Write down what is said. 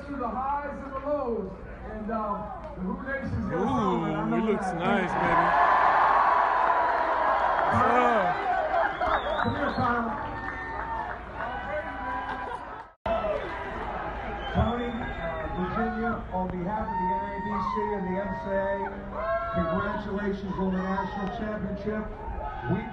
through the highs and the lows. And the Who Nation's going to Ooh, it looks nice, baby. Come here, Kyle. Tony, Virginia, on behalf of the NABC and the NSA, congratulations on the national championship.